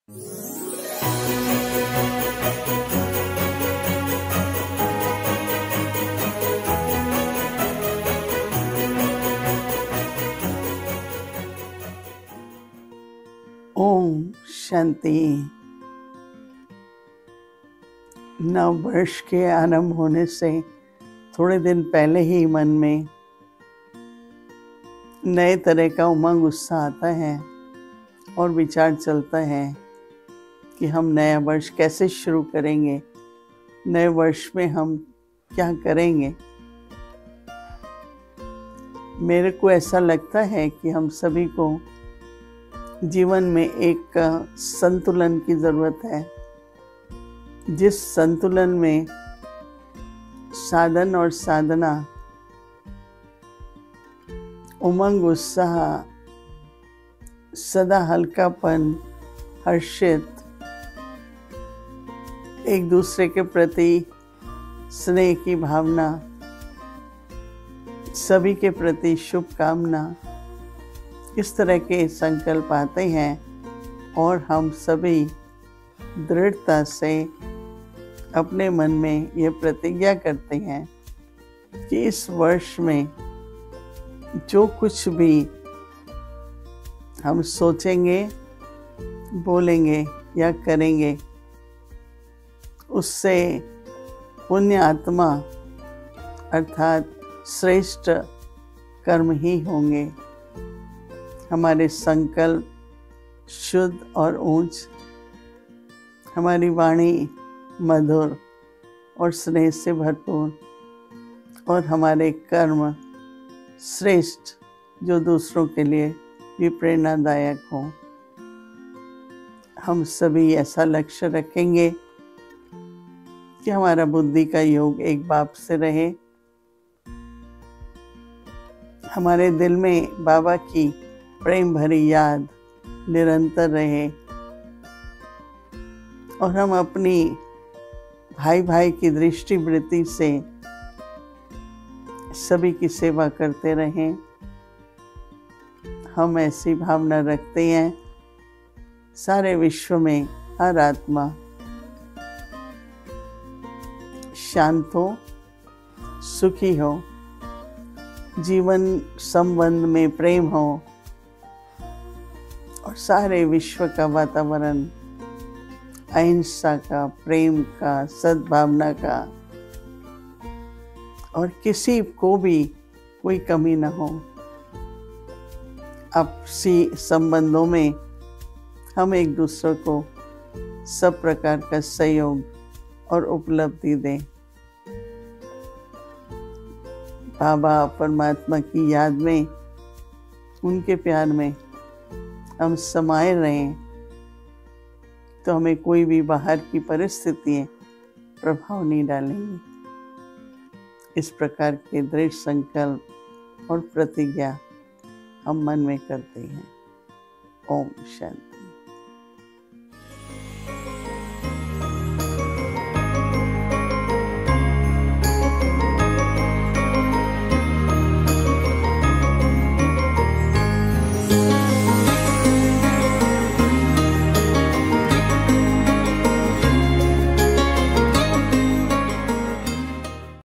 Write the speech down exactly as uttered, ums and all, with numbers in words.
ओम शांति। नव वर्ष के आरंभ होने से थोड़े दिन पहले ही मन में नए तरह का उमंग उत्साह आता है और विचार चलता है कि हम नया वर्ष कैसे शुरू करेंगे, नए वर्ष में हम क्या करेंगे। मेरे को ऐसा लगता है कि हम सभी को जीवन में एक संतुलन की ज़रूरत है, जिस संतुलन में साधन और साधना, उमंग उत्साह, सदा हल्कापन, हर्षित, एक दूसरे के प्रति स्नेह की भावना, सभी के प्रति शुभकामना, इस तरह के संकल्प आते हैं और हम सभी दृढ़ता से अपने मन में ये प्रतिज्ञा करते हैं कि इस वर्ष में जो कुछ भी हम सोचेंगे, बोलेंगे या करेंगे, उससे पुण्य आत्मा अर्थात श्रेष्ठ कर्म ही होंगे। हमारे संकल्प शुद्ध और ऊंच, हमारी वाणी मधुर और स्नेह से भरपूर, और हमारे कर्म श्रेष्ठ जो दूसरों के लिए भी प्रेरणादायक हों। हम सभी ऐसा लक्ष्य रखेंगे कि हमारा बुद्धि का योग एक बाप से रहे, हमारे दिल में बाबा की प्रेम भरी याद निरंतर रहे और हम अपनी भाई भाई की दृष्टि वृत्ति से सभी की सेवा करते रहें। हम ऐसी भावना रखते हैं, सारे विश्व में हर आत्मा शांत हो, सुखी हो, जीवन संबंध में प्रेम हो और सारे विश्व का वातावरण अहिंसा का, प्रेम का, सद्भावना का, और किसी को भी कोई कमी न हो। आपसी संबंधों में हम एक दूसरे को सब प्रकार का सहयोग और उपलब्धि दें। बाबा परमात्मा की याद में, उनके प्यार में हम समाये रहें तो हमें कोई भी बाहर की परिस्थितियाँ प्रभाव नहीं डालेंगी। इस प्रकार के दृढ़ संकल्प और प्रतिज्ञा हम मन में करते हैं। ओम शांति।